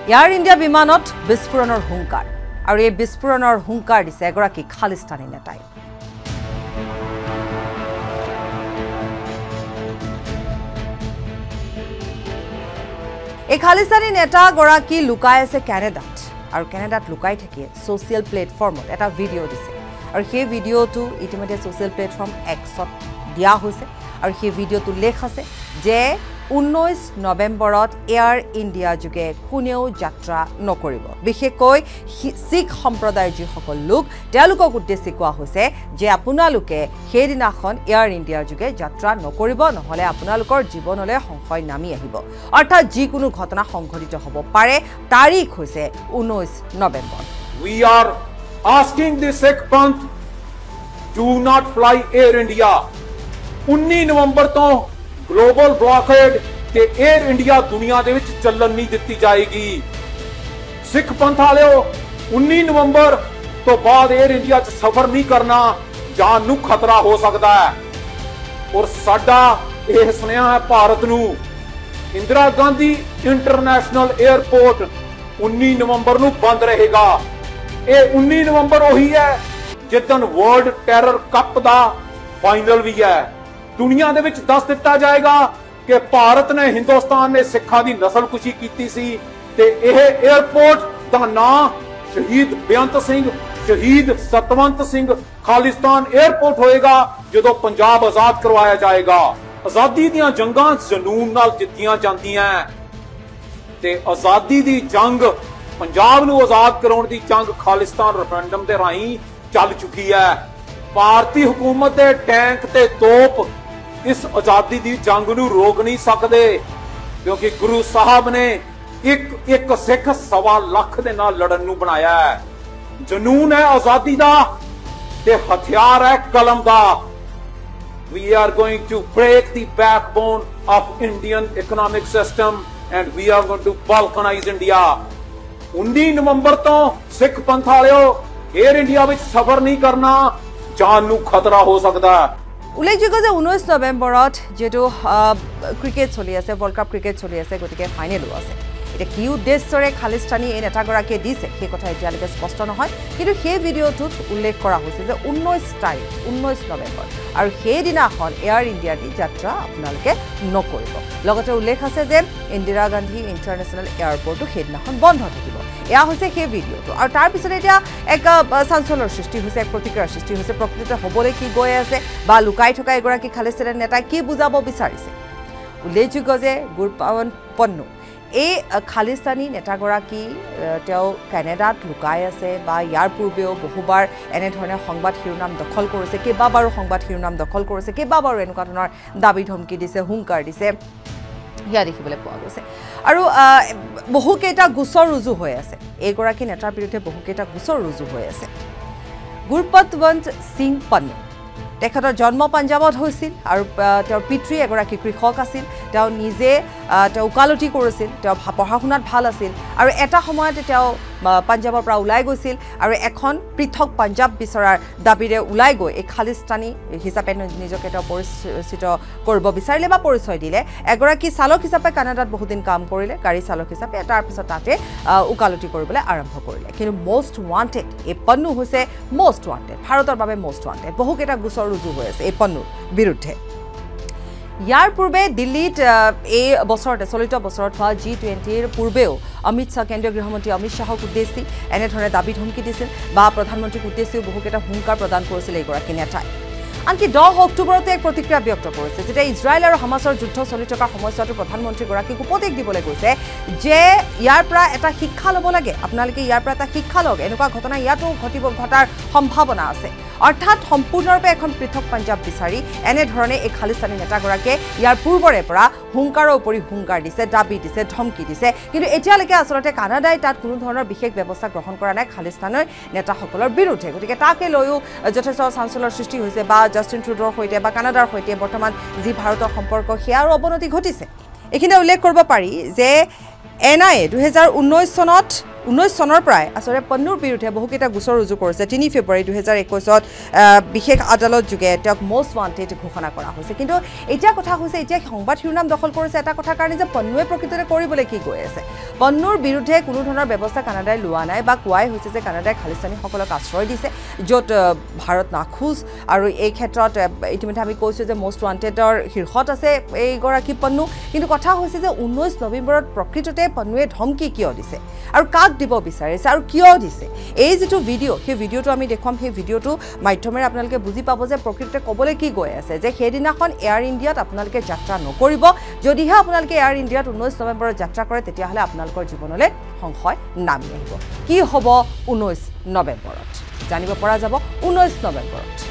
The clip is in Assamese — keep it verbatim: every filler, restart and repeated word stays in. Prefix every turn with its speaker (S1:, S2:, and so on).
S1: এয়াৰ ইণ্ডিয়া বিমানত বিস্ফোৰণৰ হুংকাৰ আৰু এই বিস্ফোৰণৰ হুংকাৰ দিছে এগৰাকী খালিস্তানী নেতাই এই খালিস্তানী নেতা গৰাকী লুকাই আছে কানাডাত আৰু কানাডাত লুকাই থাকি সোশ্যাল প্লেটফৰ্মত এটা ভিডিঅ' দিছে আৰু সেই ভিডিঅ'টো ইতিমধ্যে সোশ্যাল প্লেটফৰ্ম এক্সত দিয়া হৈছে আৰু সেই ভিডিঅ'টো লেখ আছে যে ঊনৈশ নৱেম্বৰত এয়াৰ ইণ্ডিয়া যোগে কোনেও যাত্ৰা নকৰিব বিশেষকৈ শিখ সম্প্ৰদায়ৰ যিসকল লোক তেওঁলোকক উদ্দেশ্যি কোৱা হৈছে যে আপোনালোকে সেইদিনাখন এয়াৰ ইণ্ডিয়াৰ যোগে যাত্ৰা নকৰিব নহলে আপোনালোকৰ জীৱনলৈ সংশয় নামি আহিব অৰ্থাৎ যিকোনো ঘটনা সংঘটিত হ'ব পাৰে তাৰিখ হৈছে ঊনৈশ November
S2: We are asking the Sikh Panth do not fly Air India उन्नीस नवंबर तो ग्लोबल ब्लॉकेड ते एयर इंडिया दुनिया दे विच चलन नहीं दित्ती जाएगी सिख पंथ वालिओ उन्नीस नवंबर तो बाद एयर इंडिया च सफर नहीं करना जान नू खतरा हो सकता है और साडा यह सुनिया है भारत नू इंदिरा गांधी इंटरनेशनल एयरपोर्ट उन्नीस नवंबर नू बंद रहेगा ये उन्नीस नवंबर वही है जिदन वर्ल्ड टेरर कप दा फाइनल भी है दुनिया दे विच दस दिता जाएगा कि भारत ने हिंदुस्तान ने सिखा दी नस्लकुशी कीती सी ते यह एयरपोर्ट दा नाम शहीद बेअंत सिंह शहीद सतवंत सिंह खालिस्तान एयरपोर्ट होएगा जदों पंजाब आजाद करवाया जाएगा आजादी दीयां जंगां जनून नाल जित्तियां जांदियां ते आजादी दी जंग पंजाब नू आजाद कराउण दी जंग खालिस्तान रेफरेंडम दे राहीं चल चुकी है भारतीय हुकूमत दे टैंक ते तोप इस आजादी दी जंग नू रोक नहीं सकते क्योंकि गुरु साहब ने एक एक सिख सवा लख दे नाल लड़न नू बनाया है जनून है आजादी दा ते हथियार है कलम दा we are going to break the backbone of Indian economic system and we are going to balkanize India उन्नीस नवंबर तो सिख पंथ वालिओ एयर इंडिया विच सफर नहीं करना जान नू खतरा हो सकता है
S1: উল্লেখযোগ্য যে ঊনৈশ নৱেম্বৰত যেটো ক্ৰিকেট চলি আছে ওয়াৰ্ল্ড কাপ ক্ৰিকেট চলি আছে গতিকে ফাইনেলো আছে এটা কি উদ্দেশ্যৰে খালিস্তানী এই নেতাগৰাকীয়ে দিছে সেই কথা এতিয়ালৈকে স্পষ্ট নহয় কিন্তু সেই ভিডিঅ'টোত উল্লেখ কৰা হৈছে যে ঊনৈশ তাৰিখ ঊনৈশ নৱেম্বৰ আৰু সেই দিনাখন এয়াৰ ইণ্ডিয়াৰ দি যাত্ৰা আপোনালোকে নকৰিব লগতে উল্লেখ আছে যে ইন্দিৰা গান্ধী ইণ্টাৰনেশ্যনেল এয়াৰপৰ্টটো সেই দিনাখন বন্ধ থাকিব এয়া হৈছে সেই ভিডিঅ'টো আৰু তাৰ পিছতে এতিয়া এক চাঞ্চলৰ সৃষ্টি হৈছে এক প্ৰতিক্ৰিয়াৰ সৃষ্টি হৈছে প্ৰকৃততে হ'বলৈ কি গৈ আছে বা লুকাই থকা এগৰাকী খালিস্তানী নেতাই কি বুজাব বিচাৰিছে উল্লেখযোগ্য যে গুৰপাৱন্ত পন্নু এই খালিস্তানী নেতাগৰাকী তেওঁ কানাডাত লুকাই আছে বা ইয়াৰ পূৰ্বেও বহুবাৰ এনেধৰণে সংবাদ শিৰোনাম দখল কৰিছে কেইবাবাৰো সংবাদ শিৰোনাম দখল কৰিছে কেইবাবাৰো এনেকুৱা ধৰণৰ দাবী ধমকি দিছে হুংকাৰ দিছে ইয়া দেখিবলৈ পোৱা গৈছে আৰু বহুকেইটা গোচৰ ৰুজু হৈ আছে এইগৰাকী নেতাৰ বিৰুদ্ধে বহুকেইটা গোচৰ ৰুজু হৈ আছে গুৰপতৱন্ত সিং পন্নু তেখেতৰ জন্ম পাঞ্জাবত হৈছিল আৰু তেওঁৰ পিতৃ এগৰাকী কৃষক আছিল তেওঁ নিজে তেওঁ উকালতি কৰিছিল তেওঁ পঢ়া শুনাত ভাল আছিল আৰু এটা সময়তে তেওঁ পাঞ্জাবৰ পৰা ওলাই গৈছিল আৰু এখন পৃথক পাঞ্জাব বিচৰাৰ দাবীৰে ওলাই গৈ এই খালিস্তানী হিচাপে নিজকে তেওঁ পৰিচিত কৰিব বিচাৰিলে বা পৰিচয় দিলে এগৰাকী চালক হিচাপে কানাডাত বহুদিন কাম কৰিলে গাড়ী চালক হিচাপে তাৰ পিছত তাতে উকালতি কৰিবলৈ আৰম্ভ কৰিলে কিন্তু মোষ্ট ওৱান্টেড এই পন্নু হৈছে মোষ্ট ওৱান্টেড ভাৰতৰ বাবে মোষ্ট ওৱান্টেড বহুকেইটা গোচৰ ৰুজু হৈ আছে এই পন্নুৰ বিৰুদ্ধে ইয়াৰ পূৰ্বে দিল্লীত এই বছৰতে চলিত বছৰত হোৱা জি টুৱেণ্টিৰ পূৰ্বেও অমিত শ্বাহ কেন্দ্ৰীয় গৃহমন্ত্ৰী অমিত শ্বাহক উদ্দেশ্যি এনেধৰণে দাবী ধমকি দিছিল বা প্ৰধানমন্ত্ৰীক উদ্দেশ্যিও বহুকেইটা হুংকাৰ প্ৰদান কৰিছিল এইগৰাকী নেতাই আনকি দহ অক্টোবৰতে এক প্ৰতিক্ৰিয়া ব্যক্ত কৰিছে যেতিয়া ইজৰাইল আৰু হামাছৰ যুদ্ধ চলি থকা সময়ছোৱাতো প্ৰধানমন্ত্ৰীগৰাকীক উপদেশ দিবলৈ গৈছে যে ইয়াৰ পৰা এটা শিক্ষা ল'ব লাগে আপোনালোকে ইয়াৰ পৰা এটা শিক্ষা লওক এনেকুৱা ঘটনা ইয়াতো ঘটিব ঘটাৰ সম্ভাৱনা আছে অৰ্থাৎ সম্পূৰ্ণৰূপে এখন পৃথক পাঞ্জাব বিচাৰি এনেধৰণে এই খালিস্তানী নেতাগৰাকীয়ে ইয়াৰ পূৰ্বৰে পৰা হুংকাৰৰ উপৰি হুংকাৰ দিছে দাবী দিছে ধমকি দিছে কিন্তু এতিয়ালৈকে আচলতে কানাডাই তাত কোনো ধৰণৰ বিশেষ ব্যৱস্থা গ্ৰহণ কৰা নাই খালিস্তানৰ নেতাসকলৰ বিৰুদ্ধে গতিকে তাকে লৈও যথেষ্ট চাঞ্চলৰ সৃষ্টি হৈছে বা জাষ্টিন ট্ৰুডোৰ সৈতে বা কানাডাৰ সৈতে বৰ্তমান যি ভাৰতৰ সম্পৰ্ক সেয়াৰ অৱনতি ঘটিছে এইখিনি উল্লেখ কৰিব পাৰি যে এন আই এ দুহেজাৰ ঊনৈছ চনত ঊনৈছ চনৰ পৰাই আচলতে পন্নুৰ বিৰুদ্ধে বহুকেইটা গোচৰ ৰুজু কৰিছে তিনি ফেব্ৰুৱাৰী দুহেজাৰ একৈছত বিশেষ আদালত যোগে তেওঁক মষ্ট ৱান্টেড ঘোষণা কৰা হৈছে কিন্তু এতিয়া কথা হৈছে এতিয়া সংবাদ শিৰোনাম দখল কৰিছে এটা কথাৰ কাৰণে যে পন্নুৱে প্ৰকৃততে কৰিবলৈ কি গৈ আছে পন্নুৰ বিৰুদ্ধে কোনো ধৰণৰ ব্যৱস্থা কানাডাই লোৱা নাই বা কোৱাই হৈছে যে কানাডাই খালিস্তানীসকলক আশ্ৰয় দিছে য'ত ভাৰত নাখোজ আৰু এই ক্ষেত্ৰত ইতিমধ্যে আমি কৈছোঁ যে মষ্ট ৱান্টেডৰ শীৰ্ষত আছে এইগৰাকী পন্নু কিন্তু কথা হৈছে যে ঊনৈছ নৱেম্বৰত প্ৰকৃততে পন্নুৱে ধমকি কিয় দিছে আৰু কাক দিব বিচাৰিছে আৰু কিয় দিছে এই যিটো ভিডিঅ' সেই ভিডিঅ'টো আমি দেখুৱাম সেই ভিডিঅ'টো মাধ্যমেৰে আপোনালোকে বুজি পাব যে প্ৰকৃততে ক'বলৈ কি গৈ আছে যে সেইদিনাখন এয়াৰ ইণ্ডিয়াত আপোনালোকে যাত্ৰা নকৰিব যদিহে আপোনালোকে এয়াৰ ইণ্ডিয়াত ঊনৈছ নৱেম্বৰত যাত্ৰা কৰে তেতিয়াহ'লে আপোনালোকৰ জীৱনলৈ সংশয় নামি আহিব কি হ'ব ঊনৈছ নৱেম্বৰত জানিব পৰা যাব ঊনৈছ নৱেম্বৰত